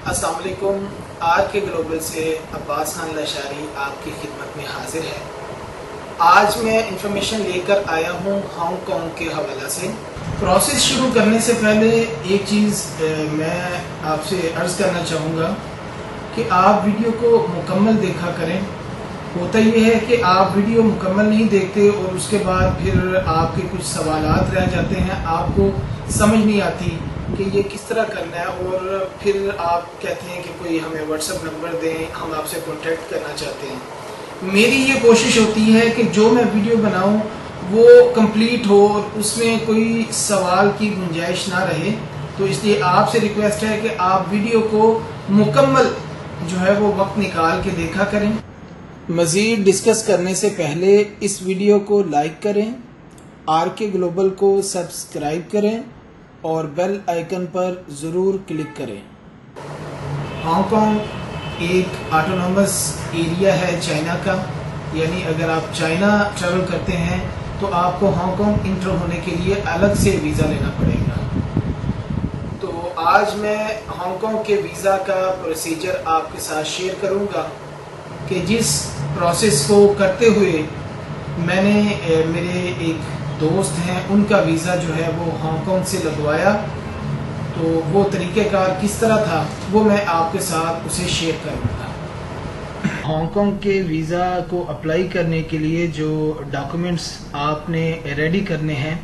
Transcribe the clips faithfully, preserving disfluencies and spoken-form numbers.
अस्सलाम वालेकुम। आर के ग्लोबल से अब्बास खान लाशारी आपकी खिदमत में हाजिर है। आज मैं इंफॉर्मेशन लेकर आया हूँ हांगकांग के हवाला से। प्रोसेस शुरू करने से पहले एक चीज़ मैं आपसे अर्ज़ करना चाहूँगा कि आप वीडियो को मुकम्मल देखा करें। होता ये है कि आप वीडियो मुकम्मल नहीं देखते और उसके बाद फिर आपके कुछ सवालात रह जाते हैं, आपको समझ नहीं आती कि ये किस तरह करना है, और फिर आप कहते हैं कि कोई हमें व्हाट्सएप नंबर दें, हम आपसे कांटेक्ट करना चाहते हैं। मेरी ये कोशिश होती है कि जो मैं वीडियो बनाऊं वो कंप्लीट हो और उसमें कोई सवाल की गुंजाइश ना रहे। तो इसलिए आपसे रिक्वेस्ट है कि आप वीडियो को मुकम्मल जो है वो वक्त निकाल के देखा करें। मज़ीद डिस्कस करने से पहले इस वीडियो को लाइक करें, आर के ग्लोबल को सब्सक्राइब करें और बेल आइकन पर ज़रूर क्लिक करें। हांगकांग एक ऑटोनॉमस एरिया है चाइना का, यानी अगर आप चाइना ट्रैवल करते हैं तो आपको हांगकांग इंटर होने के लिए अलग से वीज़ा लेना पड़ेगा। तो आज मैं हांगकांग के वीज़ा का प्रोसीजर आपके साथ शेयर करूंगा कि जिस प्रोसेस को करते हुए मैंने मेरे एक दोस्त हैं उनका वीज़ा जो है वो हांगकांग से लगवाया, तो वो तरीक़ेकार किस तरह था वो मैं आपके साथ उसे शेयर करूँगा। हांगकांग के वीज़ा को अप्लाई करने के लिए जो डॉक्यूमेंट्स आपने रेडी करने हैं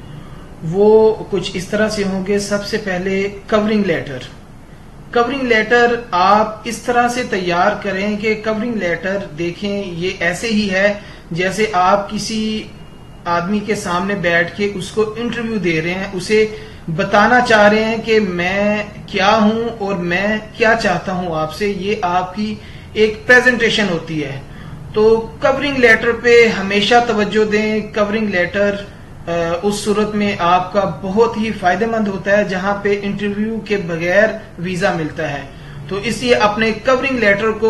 वो कुछ इस तरह से होंगे। सबसे पहले कवरिंग लेटर। कवरिंग लेटर आप इस तरह से तैयार करें कि कवरिंग लेटर देखें ये ऐसे ही है जैसे आप किसी आदमी के सामने बैठ के उसको इंटरव्यू दे रहे हैं, उसे बताना चाह रहे हैं कि मैं क्या हूं और मैं क्या चाहता हूं आपसे। ये आपकी एक प्रेजेंटेशन होती है। तो कवरिंग लेटर पे हमेशा तवज्जो दें। कवरिंग लेटर उस सूरत में आपका बहुत ही फायदेमंद होता है जहां पे इंटरव्यू के बगैर वीजा मिलता है। तो इसलिए अपने कवरिंग लेटर को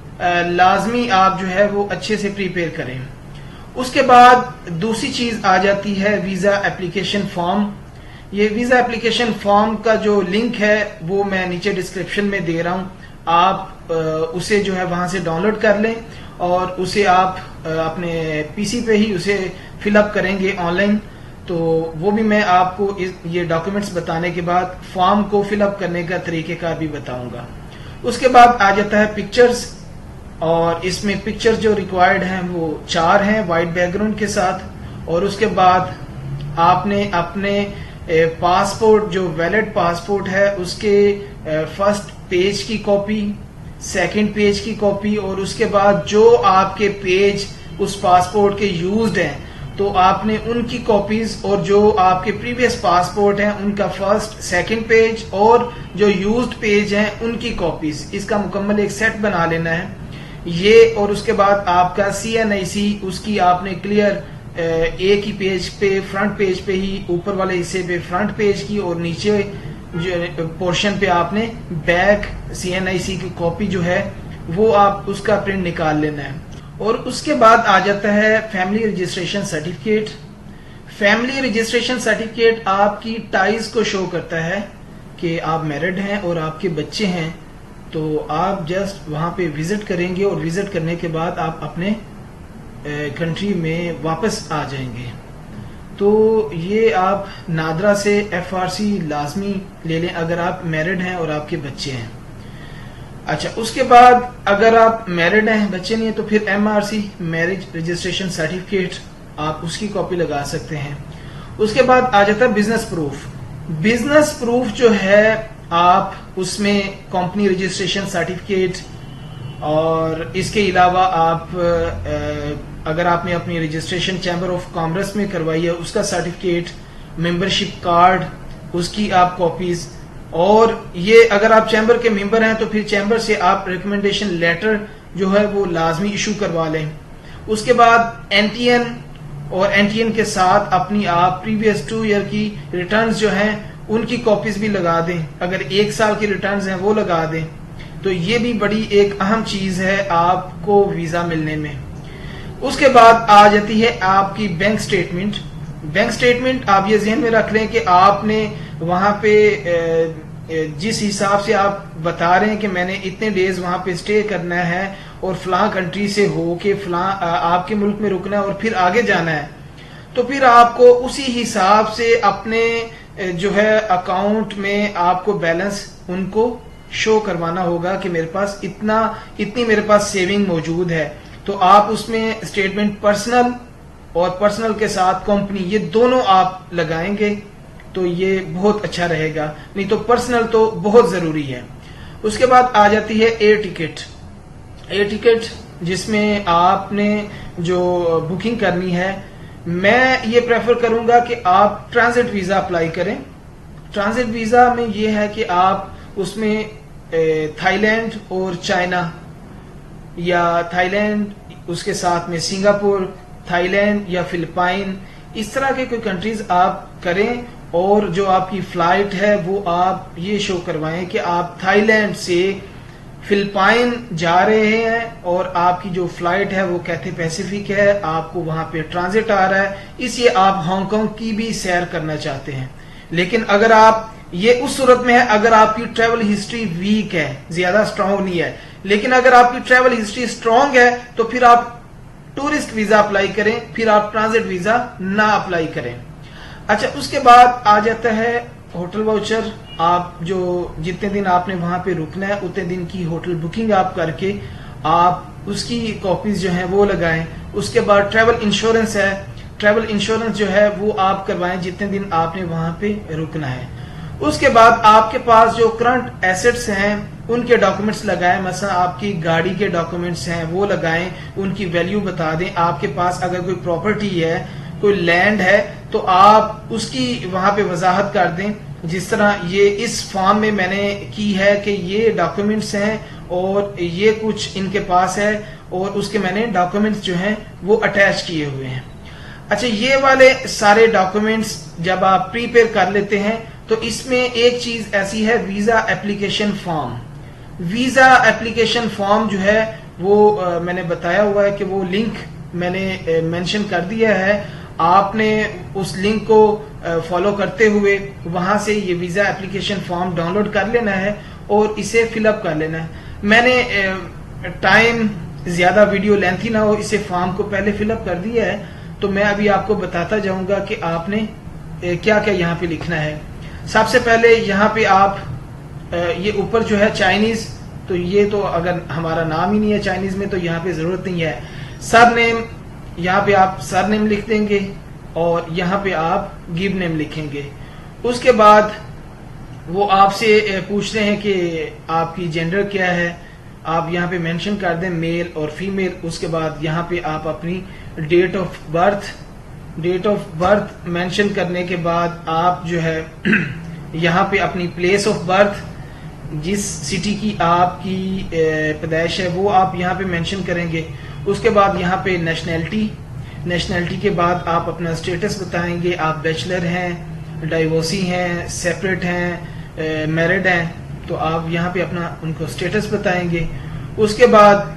लाजमी आप जो है वो अच्छे से प्रिपेयर करें। उसके बाद दूसरी चीज आ जाती है वीजा एप्लीकेशन फॉर्म। ये वीजा एप्लीकेशन फॉर्म का जो लिंक है वो मैं नीचे डिस्क्रिप्शन में दे रहा हूं। आप उसे जो है वहां से डाउनलोड कर लें और उसे आप अपने पीसी पे ही उसे फिलअप करेंगे ऑनलाइन। तो वो भी मैं आपको इस ये डॉक्यूमेंट्स बताने के बाद फॉर्म को फिलअप करने का तरीकेकार भी बताऊंगा। उसके बाद आ जाता है पिक्चर्स, और इसमें पिक्चर्स जो रिक्वायर्ड हैं वो चार हैं वाइट बैकग्राउंड के साथ। और उसके बाद आपने अपने पासपोर्ट जो वैलिड पासपोर्ट है उसके फर्स्ट पेज की कॉपी, सेकंड पेज की कॉपी, और उसके बाद जो आपके पेज उस पासपोर्ट के यूज्ड हैं तो आपने उनकी कॉपीज, और जो आपके प्रीवियस पासपोर्ट हैं उनका फर्स्ट सेकंड पेज और जो यूज्ड पेज हैं उनकी कॉपीज, इसका मुकम्मल एक सेट बना लेना है ये। और उसके बाद आपका सी एन आई सी, उसकी आपने क्लियर एक ही पेज पे फ्रंट पेज पे ही ऊपर वाले हिस्से पे फ्रंट पेज की और नीचे जो पोर्शन पे आपने बैक सी एन आई सी की कॉपी जो है वो आप उसका प्रिंट निकाल लेना है। और उसके बाद आ जाता है family registration certificate. Family registration certificate आपकी टाइज को शो करता है कि आप मैरिड हैं और आपके बच्चे हैं। तो आप जस्ट वहां पे विजिट करेंगे और विजिट करने के बाद आप अपने कंट्री में वापस आ जाएंगे। तो ये आप नादरा से एफ आर सी लाजमी ले लें अगर आप मैरिड हैं और आपके बच्चे हैं। अच्छा, उसके बाद अगर आप मैरिड हैं बच्चे नहीं है तो फिर M R C marriage registration certificate आप उसकी कॉपी लगा सकते हैं। उसके बाद आ जाता है बिजनेस प्रूफ। बिजनेस प्रूफ जो है आप उसमें कंपनी रजिस्ट्रेशन सर्टिफिकेट, और इसके अलावा आप अगर आपने अपनी रजिस्ट्रेशन चैम्बर ऑफ कॉमर्स में करवाई है उसका सर्टिफिकेट, मेंबरशिप कार्ड उसकी आप कॉपीज, और ये अगर आप चैम्बर के मेंबर हैं तो फिर चैम्बर से आप रिकमेंडेशन लेटर जो है वो लाजमी इशू करवा लें। उसके बाद एन टी एन, और एन टी एन के साथ अपनी आप प्रीवियस टू ईयर की रिटर्न्स जो हैं उनकी कॉपीज भी लगा दें। अगर एक साल की रिटर्न्स हैं वो लगा दें। तो ये भी बड़ी एक अहम चीज है आपको वीजा मिलने में। उसके बाद आ जाती है आपकी बैंक स्टेटमेंट। बैंक स्टेटमेंट आप ये ज़हन में रख लें कि आपने वहां पे जिस हिसाब से आप बता रहे हैं कि मैंने इतने डेज वहां पे स्टे करना है और फलां कंट्री से हो के फलां आपके मुल्क में रुकना है और फिर आगे जाना है, तो फिर आपको उसी हिसाब से अपने जो है अकाउंट में आपको बैलेंस उनको शो करवाना होगा कि मेरे पास इतना इतनी मेरे पास सेविंग मौजूद है। तो आप उसमें स्टेटमेंट पर्सनल और पर्सनल के साथ कंपनी ये दोनों आप लगाएंगे तो ये बहुत अच्छा रहेगा, नहीं तो पर्सनल तो बहुत जरूरी है। उसके बाद आ जाती है एयर टिकट। एयर टिकट जिसमें आपने जो बुकिंग करनी है, मैं ये प्रेफर करूंगा कि आप ट्रांजिट वीजा अप्लाई करें। ट्रांजिट वीजा में ये है कि आप उसमें थाईलैंड और चाइना या थाईलैंड उसके साथ में सिंगापुर, थाईलैंड या फिलिपाइन, इस तरह के कोई कंट्रीज आप करें और जो आपकी फ्लाइट है वो आप ये शो करवाएं कि आप थाईलैंड से फिलिपाइन जा रहे हैं और आपकी जो फ्लाइट है वो कैथे पैसिफिक है, आपको वहां पे ट्रांजिट आ रहा है, इसलिए आप हांगकांग की भी सैर करना चाहते हैं। लेकिन अगर आप ये उस सूरत में है अगर आपकी ट्रेवल हिस्ट्री वीक है, ज्यादा स्ट्रांग नहीं है, लेकिन अगर आपकी ट्रेवल हिस्ट्री स्ट्रांग है तो फिर आप टूरिस्ट वीजा अप्लाई करें, फिर आप ट्रांजिट वीजा ना अप्लाई करें। अच्छा, उसके बाद आ जाता है होटल वाउचर। आप जो जितने दिन आपने वहां पे रुकना है उतने दिन की होटल बुकिंग आप करके आप उसकी कॉपीज जो है वो लगाएं। उसके बाद ट्रेवल इंश्योरेंस है, ट्रेवल इंश्योरेंस जो है वो आप करवाएं जितने दिन आपने वहां पे रुकना है। उसके बाद आपके पास जो करंट एसेट्स हैं उनके डॉक्यूमेंट्स लगाएं, मसला आपकी गाड़ी के डॉक्यूमेंट्स हैं वो लगाएं, उनकी वैल्यू बता दें। आपके पास अगर कोई प्रॉपर्टी है, कोई लैंड है, तो आप उसकी वहां पे वजाहत कर दें, जिस तरह ये इस फॉर्म में मैंने की है कि ये डॉक्यूमेंट्स हैं और ये कुछ इनके पास है और उसके मैंने डॉक्यूमेंट्स जो हैं वो अटैच किए हुए हैं। अच्छा, ये वाले सारे डॉक्यूमेंट्स जब आप प्रीपेयर कर लेते हैं तो इसमें एक चीज ऐसी है, visa application form. Visa application form जो है वो आ, मैंने बताया हुआ है कि वो लिंक मैंने मेंशन कर दिया है। आपने उस लिंक को फॉलो करते हुए वहां से ये वीजा एप्लीकेशन फॉर्म डाउनलोड कर लेना है और इसे फिलअप कर लेना है। मैंने टाइम ज्यादा वीडियो लेंथी ना हो, इसे फॉर्म को पहले फिलअप कर दिया है, तो मैं अभी आपको बताता जाऊंगा कि आपने क्या क्या यहाँ पे लिखना है। सबसे पहले यहाँ पे आप ये ऊपर जो है चाइनीज, तो ये तो अगर हमारा नाम ही नहीं है चाइनीज में तो यहाँ पे जरूरत नहीं है। सर नेम, यहाँ पे आप सर नेम लिख देंगे और यहाँ पे आप गिव नेम लिखेंगे। उसके बाद वो आपसे पूछते हैं कि आपकी जेंडर क्या है, आप यहाँ पे मेंशन कर दें मेल और फीमेल। उसके बाद यहाँ पे आप अपनी date of birth date of birth mention करने के बाद आप जो है यहाँ पे अपनी प्लेस ऑफ बर्थ, जिस सिटी की आपकी पैदाइश है वो आप यहाँ पे मेंशन करेंगे। उसके बाद यहाँ पे नेशनैलिटी, नेशनैलिटी के बाद आप अपना स्टेटस बताएंगे, आप बैचलर हैं, डाइवोर्सी हैं, सेपरेट हैं, मैरिड हैं, तो आप यहाँ पे अपना उनको स्टेटस बताएंगे। उसके बाद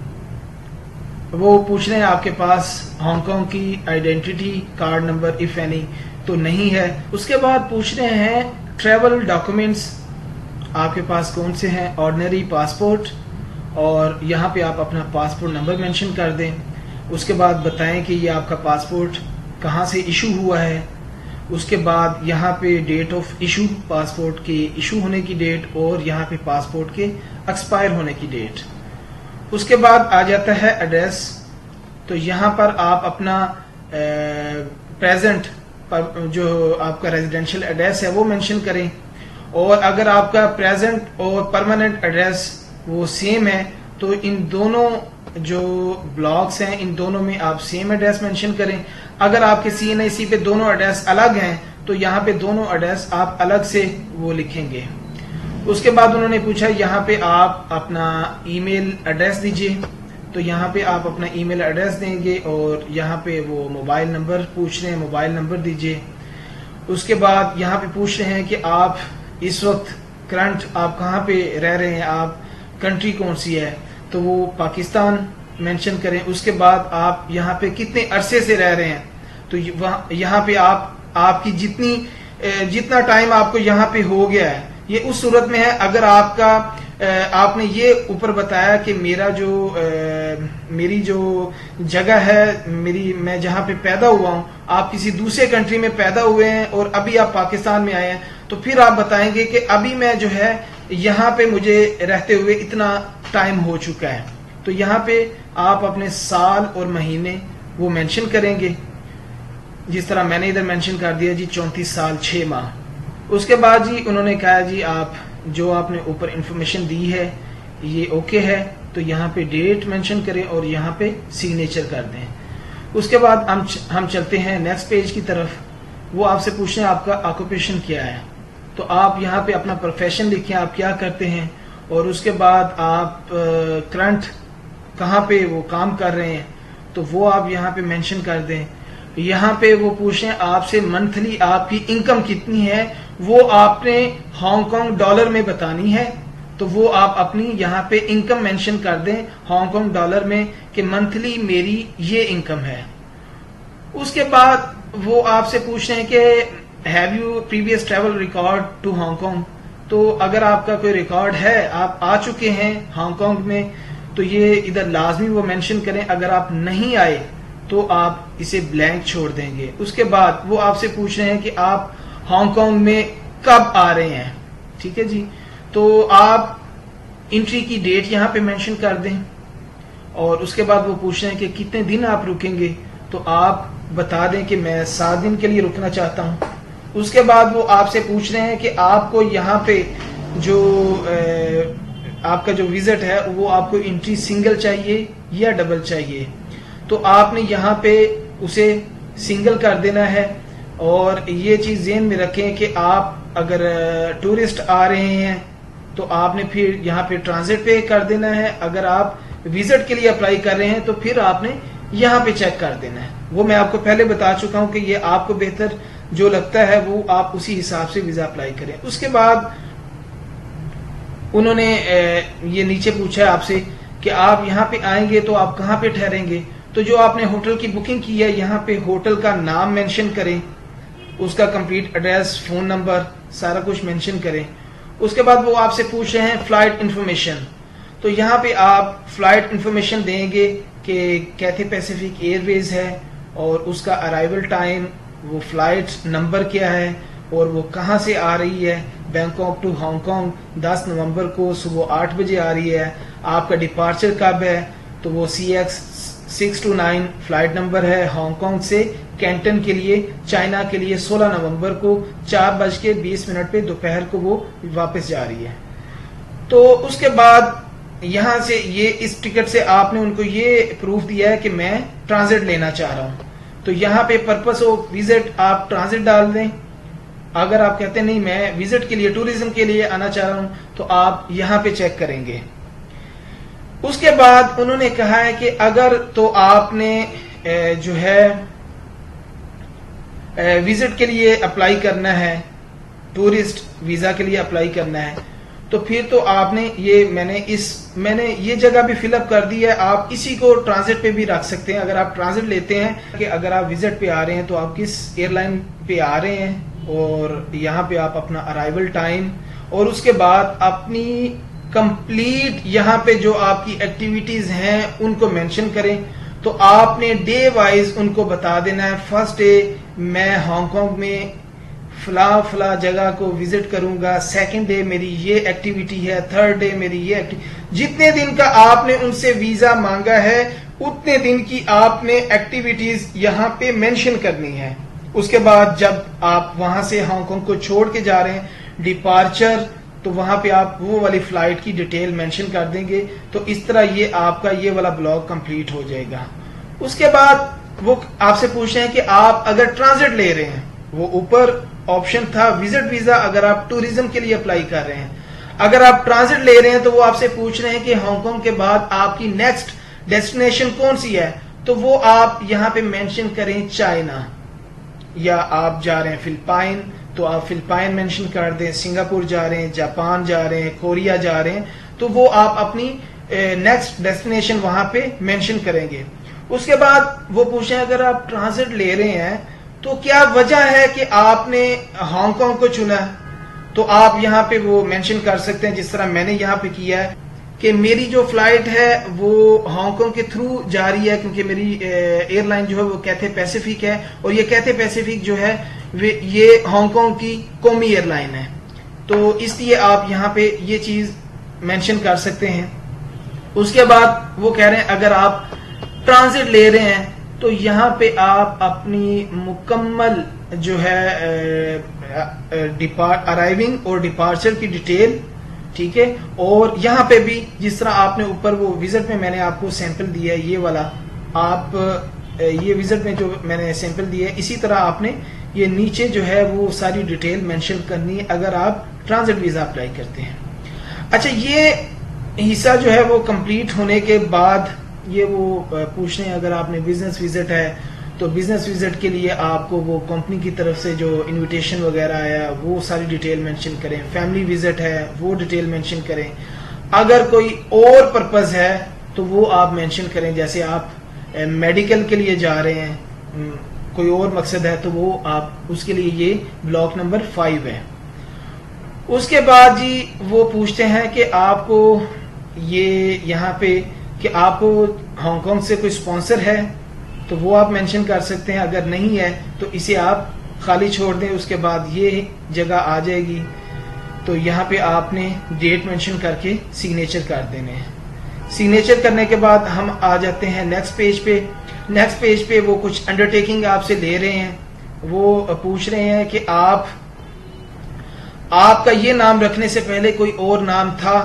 वो पूछ रहे हैं आपके पास हांगकांग की identity card number if any, तो नहीं है। उसके बाद पूछ रहे हैं ट्रेवल डॉक्यूमेंट्स आपके पास कौन से हैं, ऑर्डिनरी पासपोर्ट, और यहाँ पे आप अपना पासपोर्ट नंबर मेंशन कर दें। उसके बाद बताएं कि ये आपका पासपोर्ट कहाँ से इशू हुआ है। उसके बाद यहाँ पे डेट ऑफ इशू, पासपोर्ट के इशू होने की डेट और यहाँ पे पासपोर्ट के एक्सपायर होने की डेट। उसके बाद आ जाता है एड्रेस, तो यहाँ पर आप अपना प्रेजेंट पर जो आपका रेजिडेंशियल एड्रेस है वो मेंशन करें, और अगर आपका प्रेजेंट और परमानेंट एड्रेस वो सेम है तो इन दोनों जो ब्लॉक्स हैं इन दोनों में आप सेम एड्रेस मेंशन करें। अगर आपके सी एन आई सी पे दोनों एड्रेस अलग हैं तो यहाँ पे दोनों एड्रेस आप अलग से वो लिखेंगे। उसके बाद उन्होंने पूछा यहाँ पे आप अपना ईमेल एड्रेस दीजिए, तो यहाँ पे आप अपना ईमेल एड्रेस देंगे और यहाँ पे वो मोबाइल नंबर पूछ रहे हैं, मोबाइल नंबर दीजिए। उसके बाद यहाँ पे पूछ रहे हैं कि आप इस वक्त करंट आप कहाँ पे रह रहे हैं, आप कंट्री कौन सी है, तो वो पाकिस्तान मेंशन करें। उसके बाद आप यहाँ पे कितने अरसे से रह रहे हैं, तो यहाँ पे आप आपकी जितनी जितना टाइम आपको यहाँ पे हो गया है ये उस सूरत में है अगर आपका आपने ये ऊपर बताया कि मेरा जो मेरी जो जगह है, मेरी मैं जहां पे पैदा हुआ हूं, आप किसी दूसरे कंट्री में पैदा हुए हैं और अभी आप पाकिस्तान में आए हैं, तो फिर आप बताएंगे कि अभी मैं जो है यहाँ पे मुझे रहते हुए इतना टाइम हो चुका है। तो यहाँ पे आप अपने साल और महीने वो मेंशन करेंगे, जिस तरह मैंने इधर मेंशन कर दिया जी चौंतीस साल छह माह। उसके बाद जी उन्होंने कहा जी आप जो आपने ऊपर इंफॉर्मेशन दी है ये ओके है, तो यहाँ पे डेट मेंशन करें और यहाँ पे सिग्नेचर कर दें। उसके बाद हम हम चलते हैं नेक्स्ट पेज की तरफ। वो आपसे पूछते हैं आपका ऑक्यूपेशन क्या है, तो आप यहाँ पे अपना प्रोफेशन लिखें, आप क्या करते हैं, और उसके बाद आप करंट कहाँ पे वो काम कर रहे हैं तो वो आप यहाँ पे मेंशन कर दें। यहाँ पे वो पूछें आपसे मंथली आपकी इनकम कितनी है, वो आपने हांगकांग डॉलर में बतानी है, तो वो आप अपनी यहाँ पे इनकम मेंशन कर दें हांगकांग डॉलर में कि मंथली मेरी ये इनकम है। उसके बाद वो आपसे पूछ रहे हैं कि have you previous travel record to Hong Kong, तो अगर आपका कोई रिकॉर्ड है, आप आ चुके हैं हांगकांग में, तो ये इधर लाजमी वो मेंशन करें। अगर आप नहीं आए तो आप इसे ब्लैंक छोड़ देंगे। उसके बाद वो आपसे पूछ रहे हैं कि आप हांगकांग में कब आ रहे हैं, ठीक है जी, तो आप एंट्री की डेट यहाँ पे मेंशन कर दें। और उसके बाद वो पूछ रहे हैं कि कितने दिन आप रुकेंगे, तो आप बता दें कि मैं सात दिन के लिए रुकना चाहता हूँ। उसके बाद वो आपसे पूछ रहे हैं कि आपको यहाँ पे जो ए, आपका जो विजिट है वो आपको एंट्री सिंगल चाहिए या डबल चाहिए, तो आपने यहाँ पे उसे सिंगल कर देना है। और ये चीज ध्यान में रखें कि आप अगर टूरिस्ट आ रहे हैं तो आपने फिर यहाँ पे ट्रांजिट पे कर देना है, अगर आप विजिट के लिए अप्लाई कर रहे हैं तो फिर आपने यहाँ पे चेक कर देना है। वो मैं आपको पहले बता चुका हूँ कि ये आपको बेहतर जो लगता है वो आप उसी हिसाब से वीजा अप्लाई करें। उसके बाद उन्होंने ये नीचे पूछा है आपसे कि आप यहाँ पे आएंगे तो आप कहाँ पे ठहरेंगे, तो जो आपने होटल की बुकिंग की है यहाँ पे होटल का नाम मेंशन करें, उसका कंप्लीट एड्रेस, फोन नंबर, सारा कुछ मेंशन करें। उसके बाद वो आपसे पूछ रहे हैं फ्लाइट इंफॉर्मेशन, तो यहाँ पे आप फ्लाइट इंफॉर्मेशन देंगे कि कैथे पैसिफिक एयरवेज है और उसका अराइवल टाइम, वो फ्लाइट नंबर क्या है और वो कहाँ से आ रही है। बैंकॉक टू हांगकांग दस नवंबर को सुबह आठ बजे आ रही है। आपका डिपार्चर कब है, तो वो C X six two nine flight number है। हांगकांग से कैंटन के लिए, चाइना के लिए सोलह नवंबर को चार बज के बीस मिनट पे दोपहर को वो वापस जा रही है। तो उसके बाद यहाँ से ये इस टिकट से आपने उनको ये प्रूफ दिया है कि मैं ट्रांजिट लेना चाह रहा हूँ, तो यहाँ पे पर्पस ऑफ विजिट आप ट्रांजिट डाल दें। अगर आप कहते हैं नहीं मैं विजिट के लिए, टूरिज्म के लिए आना चाह रहा हूं, तो आप यहाँ पे चेक करेंगे। उसके बाद उन्होंने कहा है कि अगर तो आपने जो है विजिट के लिए अप्लाई करना है, टूरिस्ट वीजा के लिए अप्लाई करना है, तो फिर तो आपने ये मैंने इस मैंने ये जगह भी फिलअप कर दी है, आप इसी को ट्रांजिट पे भी रख सकते हैं। अगर आप ट्रांजिट लेते हैं कि अगर आप विजिट पे आ रहे हैं तो आप किस एयरलाइन पे आ रहे हैं, और यहाँ पे आप अपना अराइवल टाइम और उसके बाद अपनी कंप्लीट यहाँ पे जो आपकी एक्टिविटीज हैं उनको मेंशन करें। तो आपने डे वाइज उनको बता देना है, फर्स्ट डे मैं हांगकांग में फला फला जगह को विजिट करूंगा, सेकंड डे मेरी ये एक्टिविटी है, थर्ड डे मेरी ये एक्टिविटी। जितने दिन का आपने उनसे वीजा मांगा है उतने दिन की आपने एक्टिविटीज यहाँ पे मेंशन करनी है। उसके बाद जब आप वहां से हांगकांग को छोड़ के जा रहे हैं, डिपार्चर, तो वहां पे आप वो वाली फ्लाइट की डिटेल मेंशन कर देंगे। तो इस तरह ये आपका ये वाला ब्लॉग कंप्लीट हो जाएगा। उसके बाद वो आपसे पूछ रहे हैं कि आप अगर ट्रांजिट ले रहे हैं, वो ऊपर ऑप्शन था विजिट वीजा, अगर आप टूरिज्म के लिए अप्लाई कर रहे हैं, अगर आप ट्रांजिट ले रहे हैं तो वो आपसे पूछ रहे हैं कि हांगकांग के बाद आपकी नेक्स्ट डेस्टिनेशन कौन सी है, तो वो आप यहाँ पे मेंशन करें चाइना, या आप जा रहे हैं फिलिपाइन तो आप फिलिपाइन मेंशन कर दें, सिंगापुर जा रहे हैं, जापान जा रहे हैं, कोरिया जा रहे हैं, तो वो आप अपनी नेक्स्ट डेस्टिनेशन वहां पे मेंशन करेंगे। उसके बाद वो पूछें अगर आप ट्रांजिट ले रहे हैं तो क्या वजह है कि आपने हांगकांग को चुना, तो आप यहाँ पे वो मेंशन कर सकते हैं, जिस तरह मैंने यहाँ पे किया है कि मेरी जो फ्लाइट है वो हांगकांग के थ्रू जा रही है, क्योंकि मेरी एयरलाइन जो है वो कैथे पैसिफिक है, और ये कैथे पैसिफिक जो है ये हांगकांग की कौमी एयरलाइन है। तो इसलिए आप यहाँ पे ये चीज मेंशन कर सकते हैं। उसके बाद वो कह रहे हैं अगर आप ट्रांजिट ले रहे हैं तो यहाँ पे आप अपनी मुकम्मल जो है डिपार्ट अराइविंग और डिपार्चर की डिटेल, ठीक है, और यहाँ पे भी जिस तरह आपने ऊपर वो विजिट में मैंने आपको सैंपल दिया है ये वाला, आप ये विजिट में जो मैंने सैंपल दिया है इसी तरह आपने ये नीचे जो है वो सारी डिटेल मेंशन करनी है अगर आप ट्रांजिट वीजा अप्लाई करते हैं। अच्छा, ये हिस्सा जो है वो कंप्लीट होने के बाद ये वो पूछ रहे हैं अगर आपने बिजनेस विजिट है तो बिजनेस विजिट के लिए आपको वो कंपनी की तरफ से जो इनविटेशन वगैरह आया वो सारी डिटेल मेंशन करें। फैमिली विजिट है वो डिटेल मेंशन करें। अगर कोई और पर्पस है तो वो आप मेंशन करें, जैसे आप मेडिकल के लिए जा रहे हैं, कोई और मकसद है तो वो आप उसके लिए ये ब्लॉक नंबर फाइव है। उसके बाद जी वो पूछते हैं कि आपको ये यहाँ पे कि आपको हांगकांग से कोई स्पॉन्सर है तो वो आप मेंशन कर सकते हैं। अगर नहीं है तो इसे आप खाली छोड़ दें। उसके बाद ये जगह आ जाएगी तो यहाँ पे आपने डेट मेंशन करके सिग्नेचर कर देने हैं। सिग्नेचर करने के बाद हम आ जाते हैं नेक्स्ट पेज पे। नेक्स्ट पेज पे वो कुछ अंडरटेकिंग आपसे ले रहे हैं। वो पूछ रहे हैं कि आप आपका ये नाम रखने से पहले कोई और नाम था,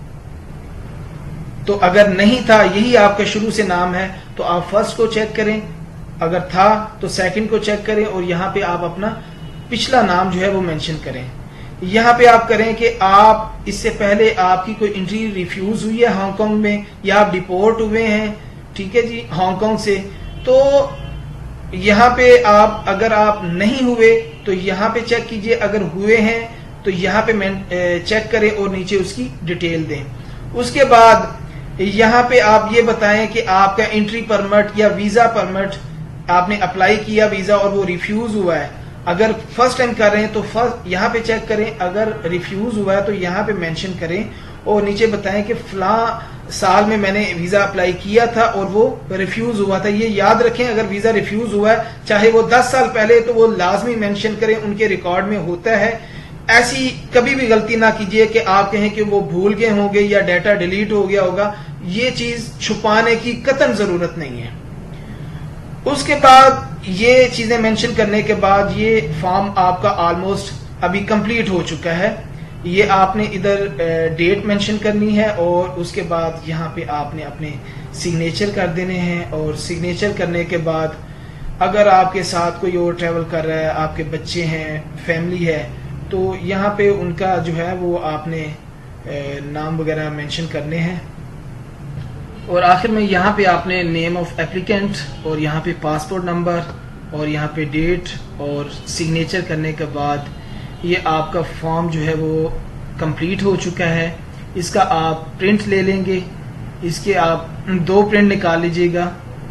तो अगर नहीं था, यही आपका शुरू से नाम है, तो आप फर्स्ट को चेक करें, अगर था तो सेकंड को चेक करें और यहाँ पे आप अपना पिछला नाम जो है वो मेंशन करें। यहाँ पे आप करें कि आप इससे पहले आपकी कोई एंट्री रिफ्यूज हुई है हांगकांग में या आप डिपोर्ट हुए हैं, ठीक है जी, हांगकांग से। तो यहाँ पे आप अगर आप नहीं हुए तो यहाँ पे चेक कीजिए, अगर हुए हैं तो यहाँ पे चेक करें और नीचे उसकी डिटेल दें। उसके बाद यहाँ पे आप ये बताएं कि आपका एंट्री परमिट या वीजा परमिट आपने अप्लाई किया वीजा और वो रिफ्यूज हुआ है। अगर फर्स्ट टाइम कर रहे हैं तो फर्स्ट यहाँ पे चेक करें, अगर रिफ्यूज हुआ है तो यहाँ पे मेंशन करें और नीचे बताएं कि फला साल में मैंने वीजा अप्लाई किया था और वो रिफ्यूज हुआ था। ये याद रखें, अगर वीजा रिफ्यूज हुआ है चाहे वो दस साल पहले, तो वो लाजमी मेंशन करें, उनके रिकॉर्ड में होता है। ऐसी कभी भी गलती ना कीजिए कि आप कहें कि वो भूल गए होंगे या डाटा डिलीट हो गया होगा। ये चीज छुपाने की कतई जरूरत नहीं है। उसके बाद ये चीजें मेंशन करने के बाद ये फॉर्म आपका ऑलमोस्ट अभी कंप्लीट हो चुका है। ये आपने इधर डेट मेंशन करनी है और उसके बाद यहाँ पे आपने अपने सिग्नेचर कर देने हैं। और सिग्नेचर करने के बाद अगर आपके साथ कोई और ट्रैवल कर रहा है, आपके बच्चे हैं, फैमिली है, तो यहाँ पे उनका जो है वो आपने नाम वगैरह मेंशन करने हैं। और आखिर में यहाँ पे आपने नेम ऑफ एप्लीकेंट और यहाँ पे पासपोर्ट नंबर और यहाँ पे डेट और सिग्नेचर करने के बाद ये आपका फॉर्म जो है वो कंप्लीट हो चुका है। इसका आप प्रिंट ले लेंगे, इसके आप दो प्रिंट निकाल लीजिएगा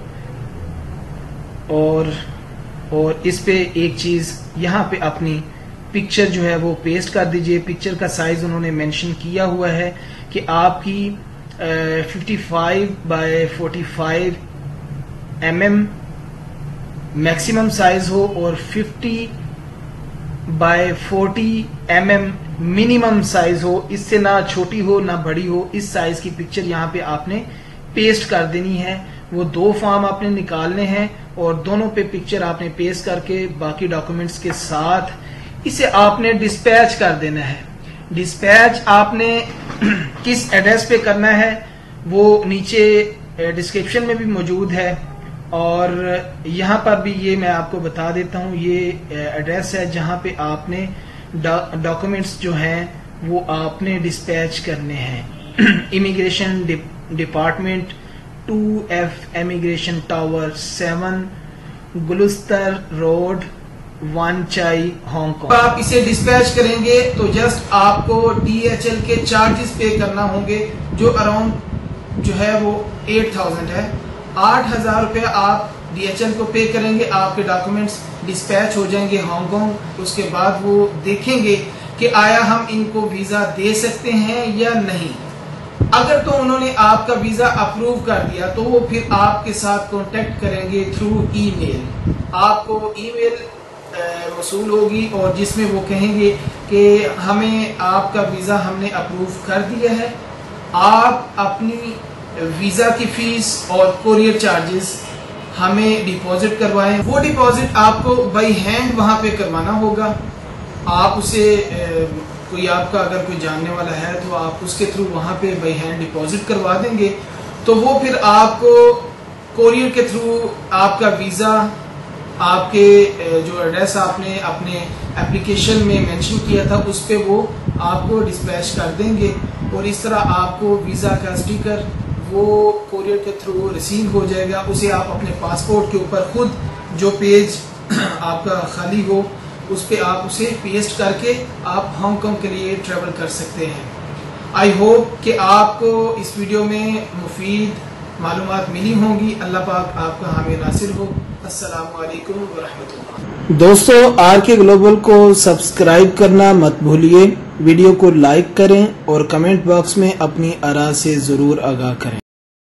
और और इस पे एक चीज यहाँ पे अपनी पिक्चर जो है वो पेस्ट कर दीजिए। पिक्चर का साइज उन्होंने मेंशन किया हुआ है कि आपकी fifty five by forty five M M maximum size हो और fifty by forty M M minimum size हो। इससे ना छोटी हो ना बड़ी हो, इस साइज की पिक्चर यहाँ पे आपने पेस्ट कर देनी है। वो दो फॉर्म आपने निकालने हैं और दोनों पे पिक्चर आपने पेस्ट करके बाकी डॉक्यूमेंट्स के साथ इसे आपने डिस्पैच कर देना है। डिस्पैच आपने किस एड्रेस पे करना है वो नीचे डिस्क्रिप्शन में भी मौजूद है और यहाँ पर भी ये मैं आपको बता देता हूँ। ये एड्रेस है जहाँ पे आपने डॉक्यूमेंट्स जो हैं वो आपने डिस्पैच करने हैं। Immigration department two F immigration tower seven Gloucester road Wan Chai Hong Kong. आप इसे डिस्पैच करेंगे तो जस्ट आपको डीएचएल के चार्जेस पे करना होंगे जो अराउंड जो है वो एट थाउजेंड है। आठ हजार रुपये आप डीएचएल को पे करेंगे, आपके डॉक्यूमेंट्स डिस्पैच हो जाएंगे हांगकांग। उसके बाद वो देखेंगे कि आया हम इनको वीजा दे सकते हैं या नहीं। अगर तो उन्होंने आपका वीजा अप्रूव कर दिया तो वो फिर आपके साथ कांटेक्ट करेंगे थ्रू ईमेल। आपको ईमेल वसूल होगी और जिसमें वो कहेंगे कि हमें आपका वीजा हमने अप्रूव कर दिया है, आप अपनी वीजा की फीस और कोरियर चार्जेस हमें डिपॉजिट करवाएं। वो डिपॉजिट आपको बाई हैंड वहां पे करवाना होगा। आप उसे कोई आपका अगर कोई जानने वाला है तो आप उसके थ्रू वहां पे बाई हैंड डिपॉजिट करवा देंगे, तो वो फिर आपको कोरियर के थ्रू आपका वीजा, आपके जो एड्रेस आपने अपने एप्लीकेशन में मेंशन किया था उस पे वो आपको डिस्पैच कर देंगे और इस तरह आपको वीजा का स्टिकर वो कोरियर के थ्रू रिसीव हो जाएगा। उसे आप अपने पासपोर्ट के ऊपर खुद जो पेज आपका खाली हो उस पे आप उसे पेस्ट करके आप हांगकांग के लिए ट्रेवल कर सकते हैं। आई होप कि आपको इस वीडियो में मुफीद मालूमात मिली होंगी। अल्लाह पाक आपका हामी नासिर हो। अस्सलामु अलैकुम व रहमतुल्लाह। दोस्तों, आर के ग्लोबल को सब्सक्राइब करना मत भूलिए। वीडियो को लाइक करें और कमेंट बॉक्स में अपनी आरा से जरूर आगाह करें।